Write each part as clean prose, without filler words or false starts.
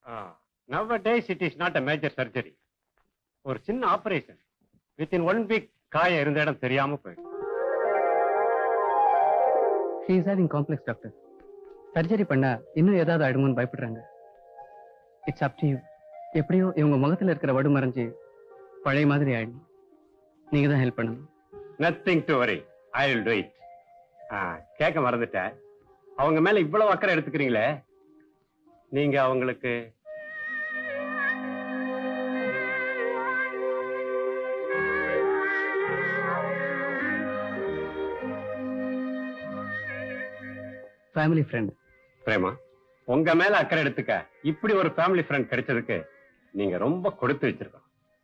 Nowadays it is not a major surgery. ஒரு சின்ன operation within 1 week காயம் இருந்த இடம் தெரியாம போயிடும். She is having complex, doctor. Surgery பண்ணா இன்னும் ஏதாவது ஆயிடுமோன்னு பயப்படுறாங்க. It's up to you. எப்படியோ இவங்க முகத்துல இருக்கிற வடு மறைஞ்சு பழைய மாதிரி ஆயிடும். நீங்க தான் ஹெல்ப் பண்ணணும். Nothing to worry. I will do it. கேட்க மறந்துட்டேன். அவங்க மேல இவ்வளவு அக்கறை எடுத்துக்கிறீங்களே, நீங்க அவங்களுக்கு ஃபேமிலி ஃப்ரெண்ட். பிரேமா, உங்க மேல அக்கறை எடுத்துக்க இப்படி ஒரு ஃபேமிலி ஃப்ரெண்ட் கிடைச்சதுக்கு நீங்க ரொம்ப கொடுத்து வச்சிருக்கோம்.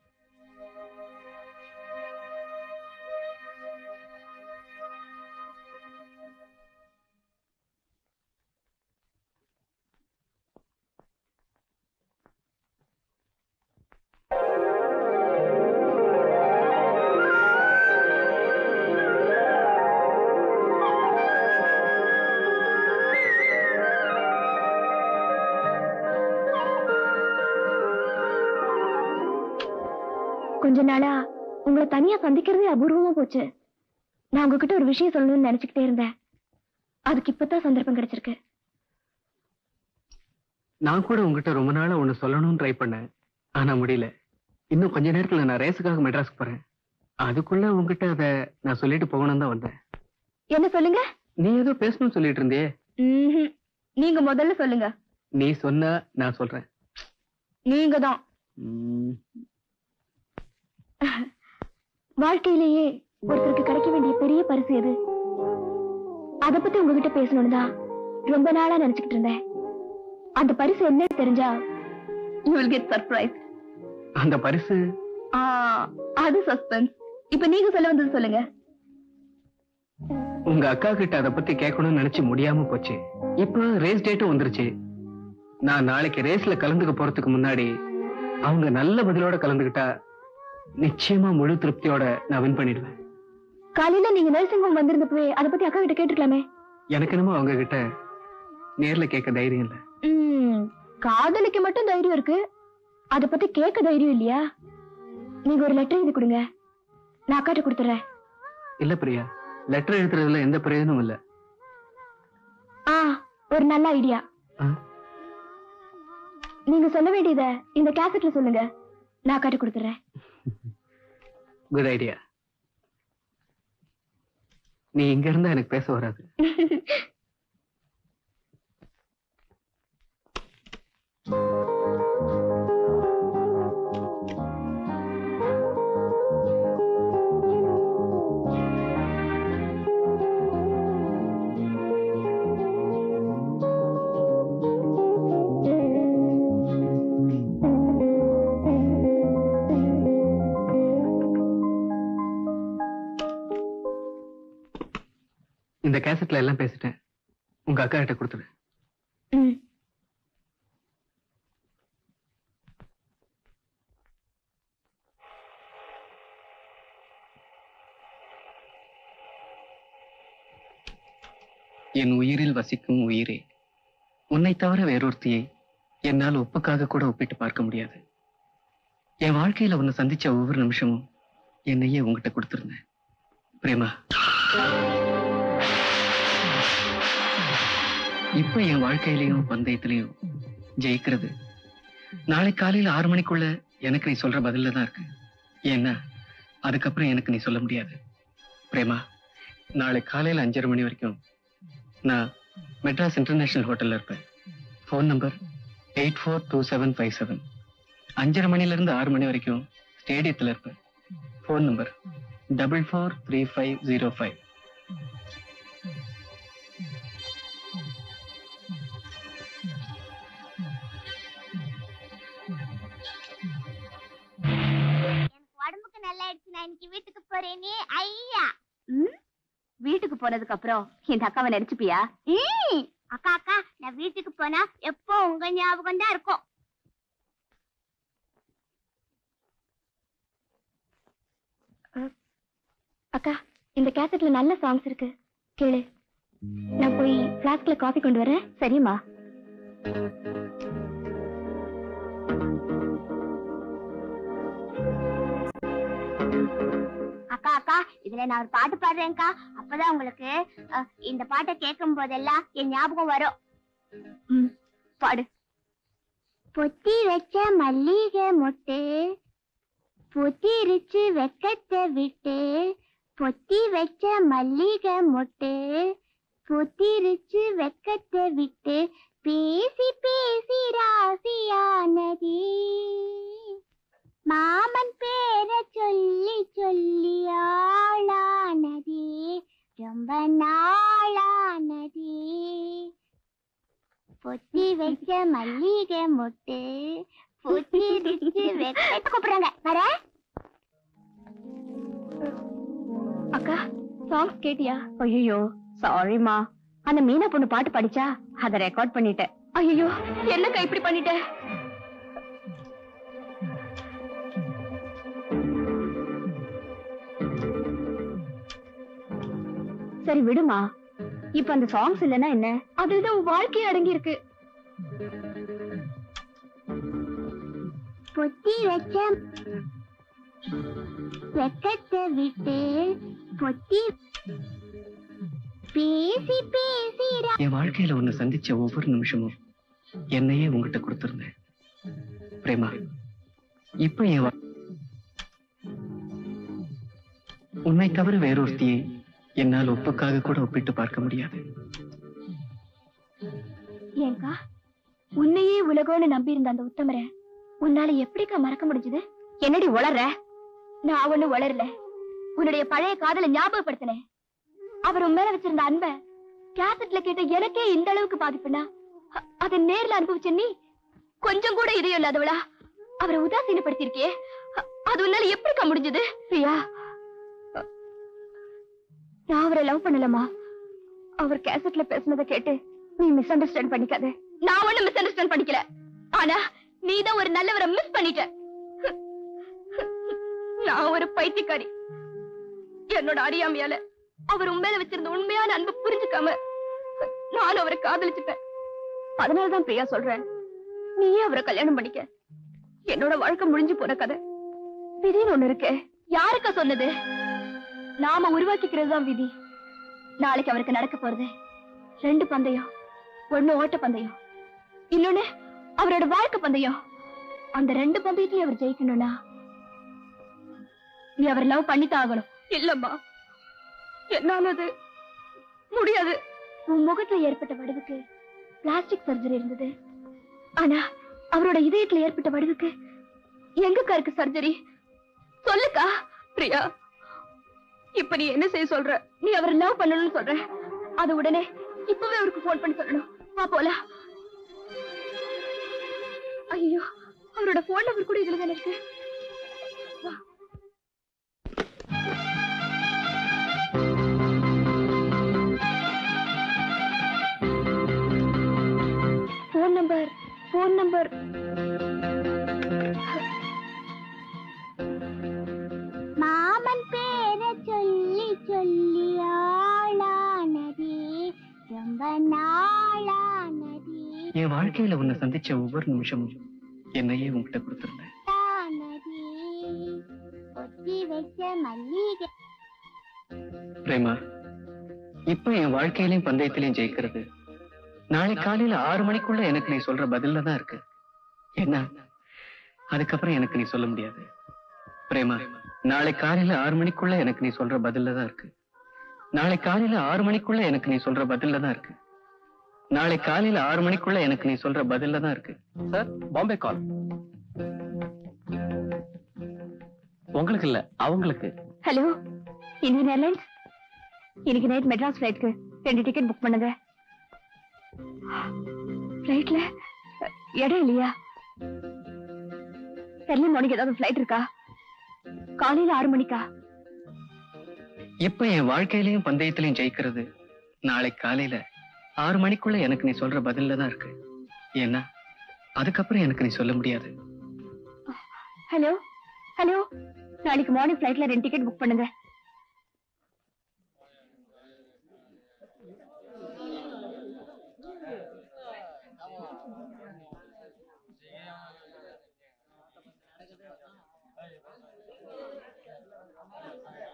கொஞ்ச நாளா உங்களை தனியா சந்திக்கிறதே அபூர்வமா போச்சு. நான் உங்ககிட்ட ஒரு விஷயம் சொல்லணும்னு நினைச்சுக்கிட்டே இருந்தேன். அதுக்கு இப்பதான் சந்தர்ப்பம் கிடைச்சிருக்கு. நான் கூட உங்ககிட்ட ரொம்ப நாளா ஒண்ணு சொல்லணும்னு ட்ரை பண்ணேன், ஆனா முடியல. இன்னும் கொஞ்ச நேரத்துல நான் ரேஸுக்காக மெட்ராஸ்க்கு போறேன். அதுக்குள்ள உங்ககிட்ட அதை நான் சொல்லிட்டு போகணும் தான் வந்தேன். என்ன சொல்லுங்க? நீ ஏதோ பேசணும்னு சொல்லிட்டு இருந்தே. நீங்க முதல்ல சொல்லுங்க. நீ சொன்னா நான் சொல்றேன். நீங்க தான். வாழ்க்கையிலேயே ஒருத்தருக்கு கிடைக்க வேண்டிய பெரிய பரிசு எது? அத பத்தி உங்ககிட்ட பேசணும்னு தான் ரொம்ப நாளா நினைச்சுக்கிட்டு இருந்தேன். அந்த பரிசு என்ன தெரிஞ்சா you will get surprised. அந்த பரிசு அது சஸ்பென்ஸ். இப்ப நீங்க சொல்ல வந்தது சொல்லுங்க. உங்க அக்கா கிட்ட அத பத்தி கேட்கணும்னு நினைச்சு முடியாம போச்சு. இப்ப ரேஸ் டேட்டும் வந்துருச்சு. நான் நாளைக்கு ரேஸ்ல கலந்துக்க போறதுக்கு முன்னாடி அவங்க நல்ல பதிலோட கலந்துகிட்டா நிச்சயமா முழு திருப்தியோட நான் வின் பண்ணிடுவேன். காலையில நீங்க நர்சிங் ஹோம் வந்திருந்தப்பவே அத பத்தி அக்கா கிட்ட கேட்டுக்கலாமே. எனக்கு என்னமோ அவங்க கிட்ட நேர்ல கேட்க தைரியம் இல்ல. காதலிக்கு மட்டும் தைரியம் இருக்கு, அத பத்தி கேட்க தைரியம் இல்லையா? நீங்க ஒரு லெட்டர் எழுதி கொடுங்க, நான் அக்காட்ட கொடுத்துறேன். இல்ல பிரியா, லெட்டர் எழுதுறதுல எந்த பிரயோஜனமும் இல்ல. ஒரு நல்ல ஐடியா. நீங்க சொல்ல வேண்டியத இந்த கேசட்ல சொல்லுங்க, நான் அக்காட்ட கொடுத்துறேன். Good idea. நீ இங்க இருந்தா எனக்கு பேச வராது. இந்த கேசட்ல எல்லாம் பேசிட்டேன். உங்க அக்கா கிட்ட கொடுத்துரு. என் உயிரில் வசிக்கும் உயிரே, உன்னை தவிர வேறொருத்தியை என்னால் ஒப்புக்காக கூட ஒப்பிட்டு பார்க்க முடியாது. என் வாழ்க்கையில உன்னை சந்திச்ச ஒவ்வொரு நிமிஷமும் என்னையே உங்ககிட்ட கொடுத்திருந்தேன். பிரேமா, இப்ப என் வாழ்க்கையிலையும் பந்தயத்திலையும் ஜெயிக்கிறது நாளை காலையில 6 மணிக்குள்ள எனக்கு நீ சொல்ற பதில்ல தான் இருக்கு. ஏன்னா அதுக்கப்புறம் எனக்கு நீ சொல்ல முடியாது. பிரேமா, நாளை காலையில 5:30 மணி வரைக்கும் நான் மெட்ராஸ் இன்டர்நேஷனல் ஹோட்டல்ல இருப்பேன். Phone number 842757. 5:30 மணில இருந்து 6 மணி வரைக்கும் ஸ்டேடியத்துல இருப்பேன். Phone number 443505. உடம்புக்கு நல்லா ஆயிடுச்சு, நான் இன்னைக்கு வீட்டுக்கு போறேனே. ஐயா, வீட்டுக்கு போனதுக்கு அப்புறம் இந்த அக்காவை நடிச்சுப்பியா? அக்கா அக்கா, நான் வீட்டுக்கு போனா எப்போ உங்க ஞாபகம் தான் இருக்கும். அக்கா, இந்த கேசட்ல நல்ல சாங்ஸ் இருக்கு, கேளு. நான் போய் பிளாஸ்க்ல காஃபி கொண்டு வரேன். சரிம்மா? இதுல நான் ஒரு பாட்டு பாடுறேன்க்கா. அப்பதான் உங்களுக்கு இந்த பாட்டை கேட்கும் போதெல்லாம் என் ஞாபகம் வரும். பாடு. பொத்தி வச்ச மல்லிகை மொட்டு பொத்திருச்சு வெக்கத்தை விட்டு, பொத்தி வச்ச மல்லிகை மொட்டு பொத்திருச்சு வெக்கத்தை விட்டு, பேசி பேசி ராசியானதி மாமன் பேர சொல்லி சொல்லி ஆளானதி ரொம்ப நாளானதி. பொத்தி வச்ச மல்லிகை மொட்டு பொத்திருச்சு வெக்கத்தை கூப்பிடுறாங்க. வர அக்கா, சாங்ஸ் கேட்டியா? ஐயோ சாரிமா, அந்த மீனா பொண்ணு பாட்டு படிச்சா அத ரெக்கார்ட் பண்ணிட்டேன். ஐயோ என்னக்கா இப்படி பண்ணிட்ட? சரி விடுமா, இப்ப அந்த சாங்ஸ் இல்லனா என்ன? அதுதான் உன் வாழ்க்கையே அடங்கி இருக்கு. பொத்தி வச்ச வெக்கத்தை விட்டு பொத்தி பேசி பேசி. என் வாழ்க்கையில உன்னை சந்திச்ச ஒவ்வொரு நிமிஷமும் என்னையே உங்ககிட்ட கொடுத்திருந்தேன் பிரேமா. இப்ப உன்னை தவிர வேறொருத்தியை என்னால் ஒப்புக்காக கூட ஒப்பிட்டு பார்க்க முடியாது. ஏங்கா, உன்னையே உலகோன்னு நம்பி இருந்த அந்த உத்தமரை உன்னால எப்படிக்கா மறக்க முடிஞ்சது? என்னடி உளற? நான் ஒண்ணு உளரல. உன்னுடைய பழைய காதலை ஞாபகப்படுத்தினேன். அவர் உன் மேல வச்சிருந்த அன்ப கேசட்ல கேட்ட எனக்கே இந்த அளவுக்கு பாதிப்புனா அதை நேர்ல அனுபவிச்ச நீ கொஞ்சம் கூட இதயம் இல்லாதவளா அவரை உதாசீனப்படுத்திருக்கே. அது உன்னால எப்படிக்கா முடிஞ்சது? பிரியா, நான் அவரை லவ் பண்ணலமா. அவர் கேசட்ல பேசுனதை கேட்டு நீ மிஸ் அண்டர்ஸ்டாண்ட் பண்ணிக்காத. நான் ஒண்ணு மிஸ் அண்டர்ஸ்டாண்ட் பண்ணிக்கல. ஆனா நீதான் ஒரு நல்லவரை மிஸ் பண்ணிட்ட. நான் ஒரு பைத்தியக்காரி. என்னோட அறியாமையால அவர் உண்மையில வச்சிருந்த உண்மையான அன்பு புரிஞ்சுக்காம நானும் அவரை காதலிச்சுட்டேன். அதனாலதான் பிரியா சொல்றேன், நீயே அவரை கல்யாணம் பண்ணிக்க. என்னோட வாழ்க்கை முடிஞ்சு போன கதை. விதின்னு ஒண்ணு இருக்கு. யாருக்கா சொன்னது? நாம உருவாக்கிக்கிறது தான் விதி. நாளைக்கு அவருக்கு நடக்க போறது 2 பந்தயம். ஒண்ணு ஓட்ட பந்தயம், இன்னொன்னு அவரோட வாழ்க்கை பந்தயம். அந்த 2 பந்தயத்தையும் அவர் ஜெயிக்கணும்னா நீ அவர் லவ் பண்ணித்தான் ஆகணும். இல்லம்மா, என்னால அது முடியாது. உன் முகத்துல ஏற்பட்ட வடுவுக்கு பிளாஸ்டிக் சர்ஜரி இருந்தது. ஆனா அவரோட இதயத்துல ஏற்பட்ட வடுவுக்கு எங்கக்கா இருக்கு சர்ஜரி? சொல்லுக்கா. பிரியா, இப்ப நீ என்ன செய்ய சொல்ற? நீ அவரை லவ் பண்ணணும்னு சொல்ற. அது உடனே இப்பவே அவருக்கு போன் பண்ணி சொல்லணும். வா போலாம். ஐயோ, அவரோட போன் நம்பர் கூட இதுல தானே இருக்கு. வா. போன் நம்பர் மாமன் பேர சொல்லி சொல்லி ஆளானதே ரொம்ப நாளானதே. என் வாழ்க்கையில உன்னை சந்திச்ச ஒவ்வொரு நிமிஷமும் என்னையே உங்ககிட்ட கொடுத்திருந்தேன். பிரேமா, இப்ப என் வாழ்க்கையிலையும் பந்தயத்திலையும் ஜெயிக்கிறது நாளை காலையில 6 மணிக்குள்ள எனக்கு நீ சொல்ற பதில்ல தான் இருக்கு. என்ன, அதுக்கப்புறம் எனக்கு நீ சொல்ல முடியாது. பிரேமா, நாளை காலையில 6 மணிக்குள்ள எனக்கு நீ சொல்ற பதில்ல தான் இருக்கு. நாளை காலையில 6 மணிக்குள்ள எனக்கு நீ சொல்ற பதில்ல தான் இருக்கு. நாளை காலையில 6 மணிக்குள்ள எனக்கு நீ சொல்ற பதில்ல தான் இருக்கு. Sir, Bombay call. உங்களுக்கு இல்ல, அவங்களுக்கு. Hello, Indian airlines. இன்னைக்கு நைட் மெட்ராஸ் ஃபிளைட்க்கு 2 டிக்கெட் புக் பண்ணுங்க. ஃபிளைட்ல இடம் இல்லையா? early morning ஏதாவது ஃபிளைட் இருக்கா? காலையில 6 மணிக்கா? இப்ப என் வாழ்க்கையிலையும் பந்தயத்திலையும் ஜெயிக்கிறது நாளை காலையில 6 மணிக்குள்ள எனக்கு நீ சொல்ற பதில்ல தான் இருக்கு. ஏன்னா அதுக்கப்புறம் எனக்கு நீ சொல்ல முடியாது. ஹலோ ஹலோ, நாளைக்கு மார்னிங் ஃபிளைட்ல 2 டிக்கெட் புக் பண்ணுங்க.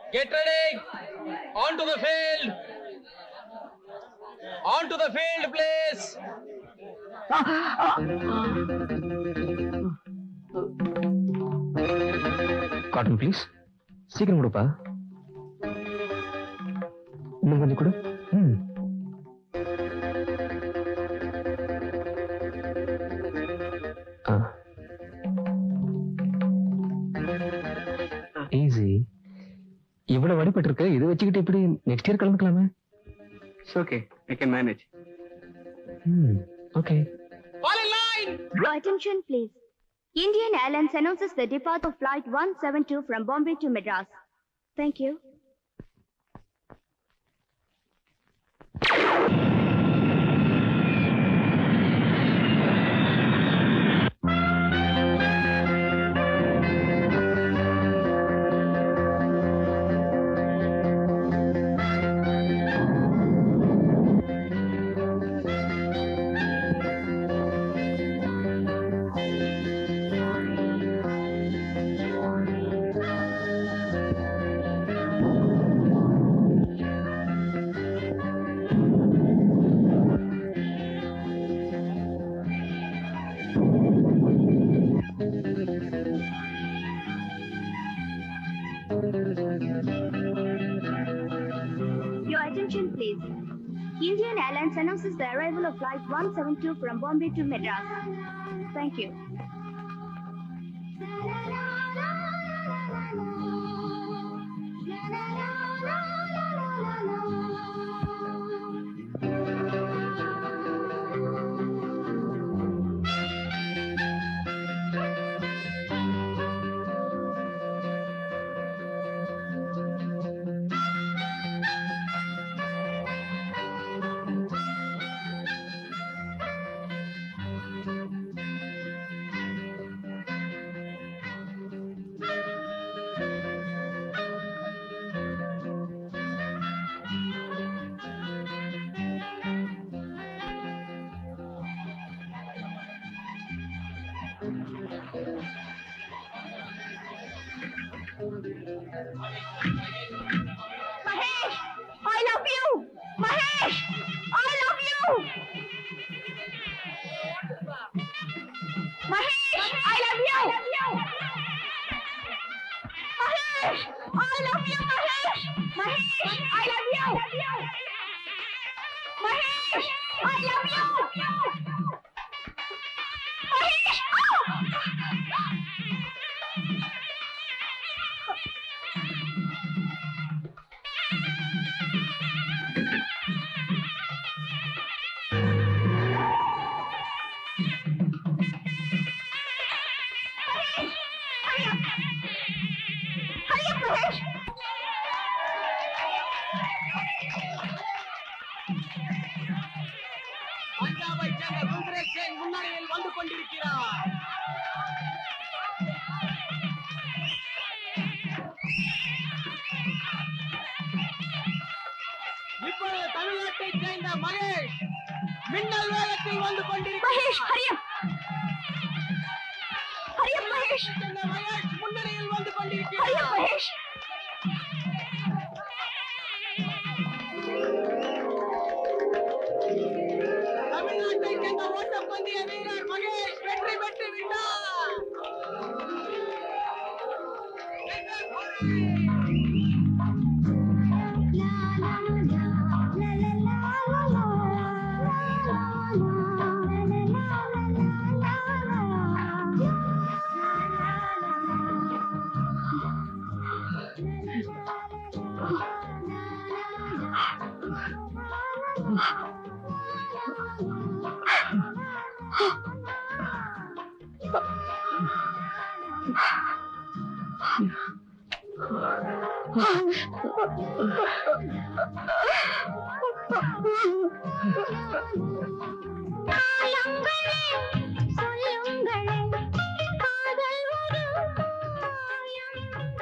Get ready. On to the field. On to the field, please. Cotton please. சீக்கிரம் கொடுப்பா. இன்னும் கொஞ்சம் கொடு. ஈஸி. இவ்வளவு வடிபட்டு இருக்கு. இது வச்சுக்கிட்டு இப்படி நெக்ஸ்ட் இயர் கலந்துக்கலாமே. Okay, I can manage. Okay. Fall in line. Attention please. Indian Airlines announces the departure of flight 172 from Bombay to Madras. Thank you. Your attention please. Indian Airlines announces the arrival of flight 172 from Bombay to Madras. Thank you. Mahesh, I love you. Mahesh, I love you. Mahesh, I love you. Mahesh, I love you. Mahesh, Mahesh, I love you. Mahesh, I love you. Mahesh, பஞ்சாபை சேர்ந்த குல்தரேஷ் சிங் முன்னணியில் வந்து கொண்டிருக்கிறார். இப்பொழுது தமிழ்நாட்டை சேர்ந்த மகேஷ் மின்னல் வேகத்தில் வந்து கொண்டிருக்கிறார். Mahesh, hurry up. Hurry up, Mahesh. சேர்ந்த மகேஷ் முன்னணியில் வந்து Hurry கொண்டிருக்கிறார். up, Mahesh. தமிழ்நாட்டை சேர்ந்த ஓட்டப்பந்தய வீரர் மகேஷ் வெற்றி பெற்று விட்டார்.